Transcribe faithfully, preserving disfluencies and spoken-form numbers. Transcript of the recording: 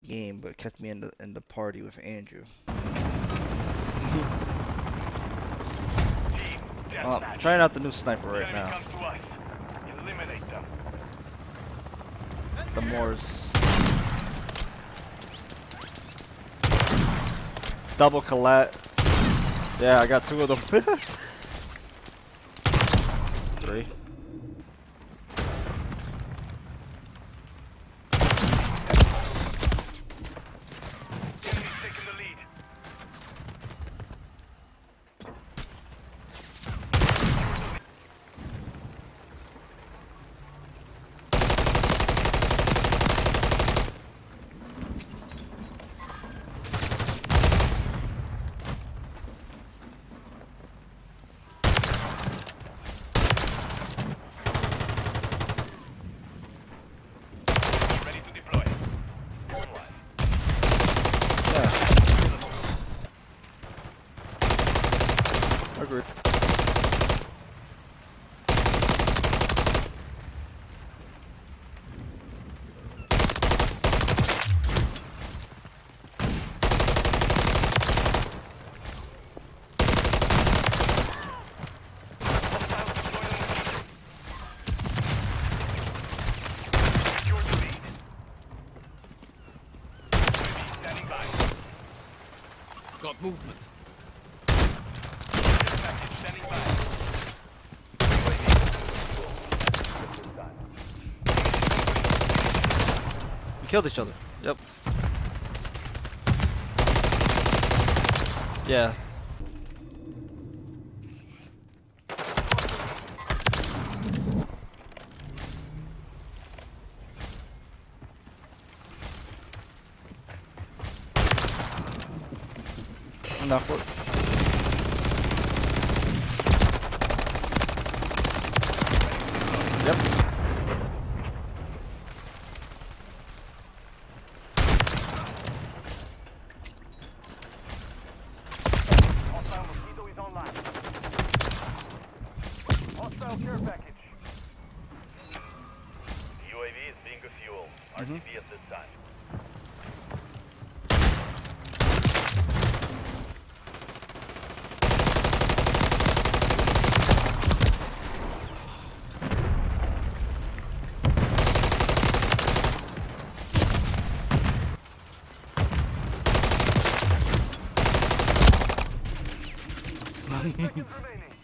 game, but kept me in the in the party with Andrew. Oh, I'm trying out the new sniper right now. The MORS. Double collat. Yeah, I got two of them. Three. Agreed. Got movement. We killed each other. Yep. Yeah. Enough work. Yep. Hostile care package. U A V is being a fuel. R T B Mm-hmm. at this time. Seconds remaining.